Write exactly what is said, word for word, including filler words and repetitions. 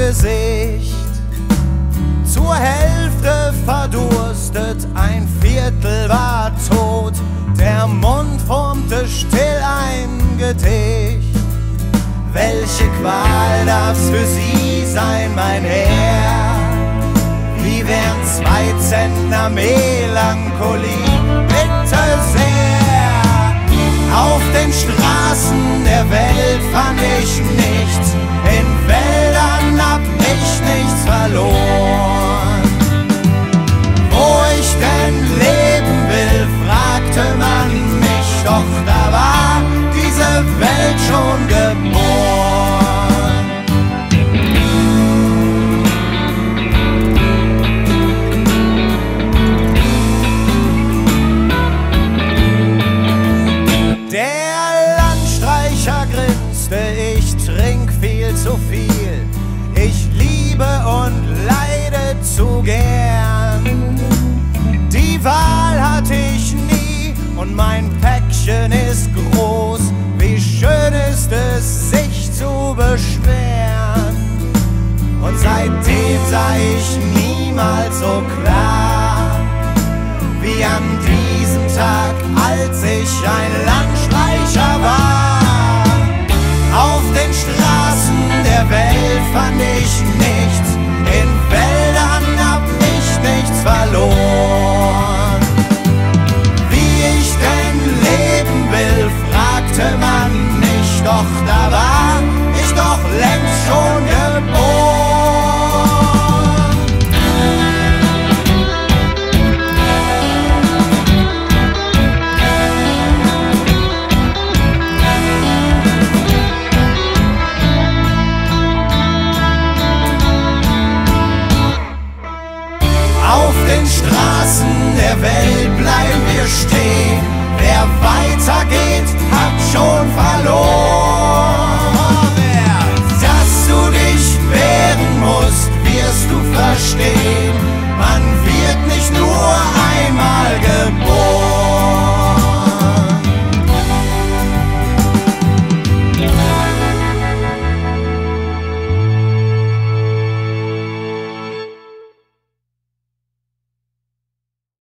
Gesicht. Zur Hälfte verdurstet, ein Viertel war tot, der Mund formte still ein Gedicht. Welche Qual darf's für Sie sein, mein Herr? Wie wären zwei Zentner Melancholie? Bitte sehr! Auf den Straßen der Welt fand ich nichts, in Wäldern hab ich nichts verloren. Wo ich denn leben will, fragte man mich, doch da war diese Welt schon geboren. Der Landstreicher grinste, ich trink viel zu viel, ich liebe und leide zu gern. Die Wahl hatte ich nie und mein Päckchen ist groß, wie schön ist es, sich zu beschweren. Und seitdem sah ich niemals so klar, wie an diesem Tag, als ich ein Landstreicher war. Auf den Straßen der Welt fand ich nichts, in Wäldern hab ich nichts verloren. Wie ich denn leben will, fragte man mich, doch da war ich doch längst schon geboren. Auf den Straßen der Welt bleiben wir stehen, wer weitergeht, hat schon verloren. Dass du dich wehren musst, wirst du verstehen, man wird nicht